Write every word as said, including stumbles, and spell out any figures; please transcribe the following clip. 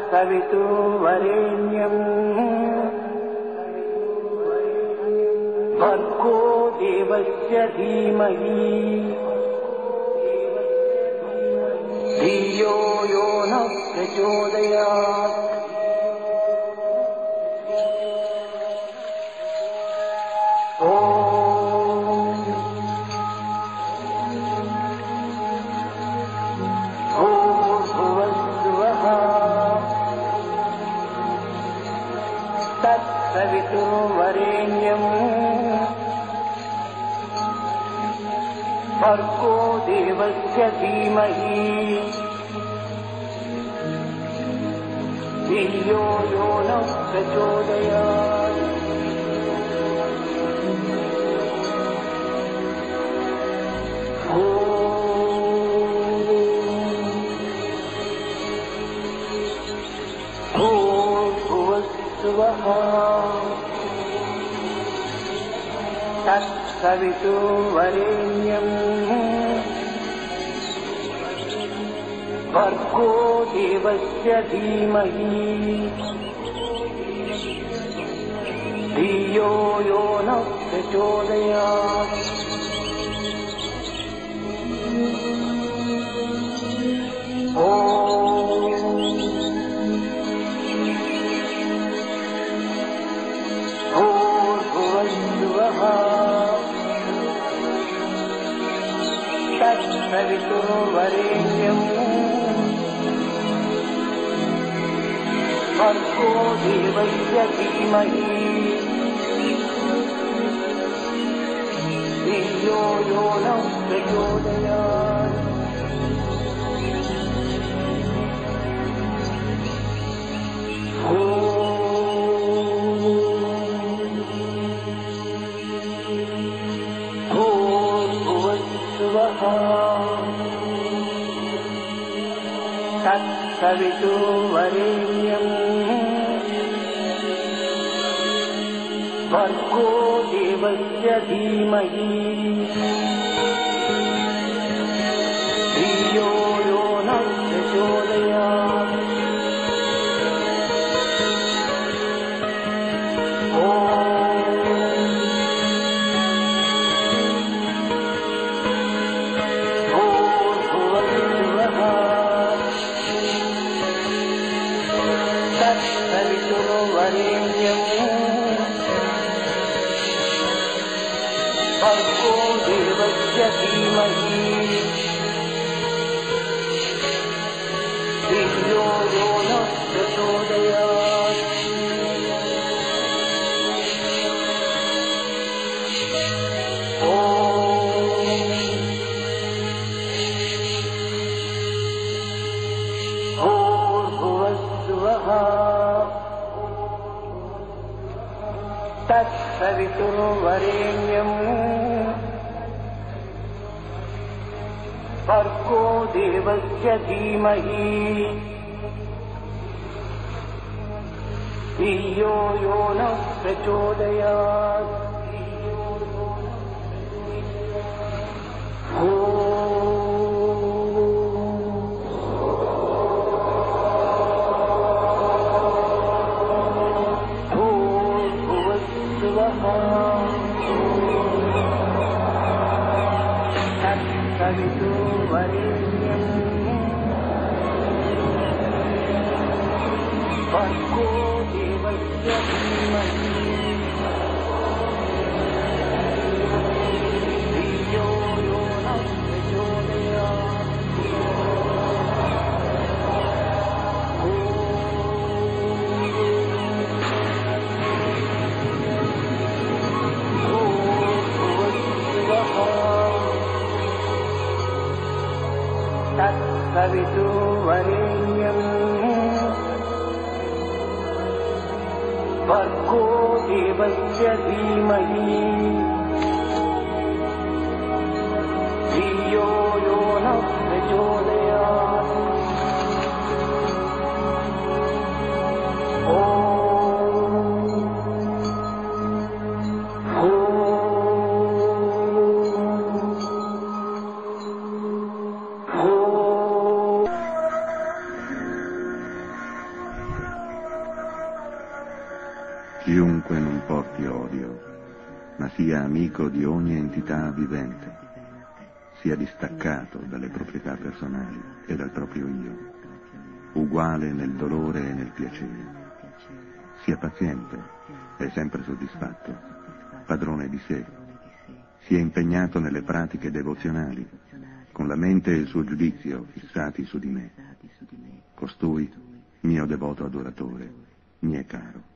तत्सवितुर्वरेण्यम् भर्गो देवस्य धीमहि धियो यो नः प्रचोदयात्। तत्सवितुर्वरेण्यम् भर्गो देवस्य धीमहि धियो यो नः प्रचोदयात्। तत्सवितुर्वरेण्यम् भर्गो देवस्य धीमहि धियो यो नः प्रचोदयात्। तत्सवितुर्वरेण्यम् भर्गो देवस्य धीमहि धियो यो नः प्रचोदयात्। तत्सवितुर्वरेण्यम् भर्गो देवस्य धीमहि धियो यो नः प्रचोदयात्। तत्सवितुर्वरेण्यम् भर्गो देवस्य धीमहि धियो यो नः प्रचोदयात्। तत्सवितुर्वरेण्यम् भर्गो देवस्य धीमहि धियो यो नः प्रचोदयात्। तत्सवितुर्वरेण्यम् भर्गो देवस्य धीमहि धियो यो नः प्रचोदयात्। तत्सवितुर्वरेण्यम् भर्गो देवस्य धीमहि धियो यो नः प्रचोदयात्। Chiunque non porti odio, ma sia amico di ogni entità vivente, sia distaccato dalle proprietà personali e dal proprio io, uguale nel dolore e nel piacere, sia paziente e sempre soddisfatto, padrone di sé, sia impegnato nelle pratiche devozionali, con la mente e il suo giudizio fissati su di me. Costui, mio devoto adoratore, mi è caro.